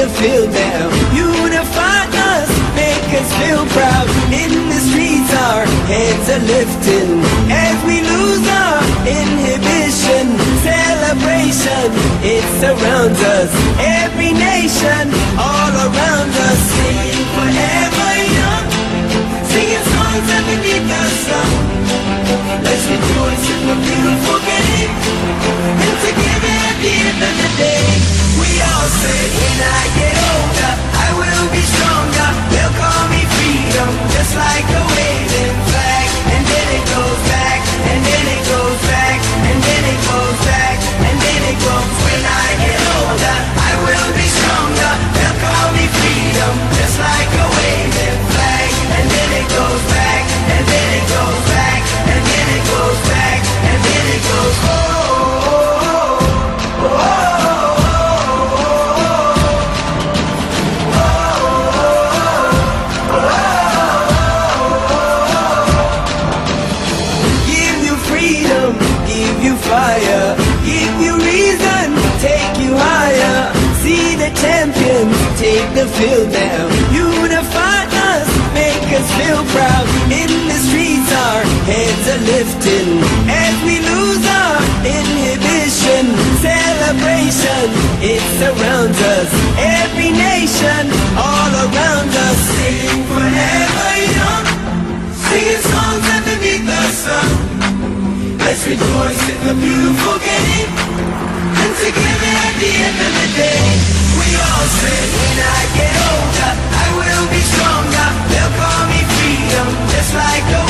the field down. Unify us, make us feel proud. In the streets our heads are lifting as we lose our inhibition. Celebration, it surrounds us. Every nation, all around us. Singing forever young, singing songs underneath the sun. Let's rejoice in the beautiful game, and together at the end of the day, we all say, when I get older, I will be stronger. They'll call me freedom, just like a waving flag. And then it goes back, and then it goes back, and then it goes back, and then it goes. When I get older, I will be stronger. They'll call me freedom, just like a waving flag. And then it goes back, and then it goes back, and then it goes back, and then it goes. Oh, oh, oh, oh. Give you freedom, give you fire, give you reason, take you higher. See the champions take the field down. Unify us, make us feel proud. In the streets our heads are lifting as we lose our inhibition. Celebration, it surrounds us. Every nation, all around us. Sing forever young, singing songs underneath the sun. Let's rejoice in the beautiful game, and together at the end of the day, we all say, when I get older, I will be stronger. They'll call me freedom, just like a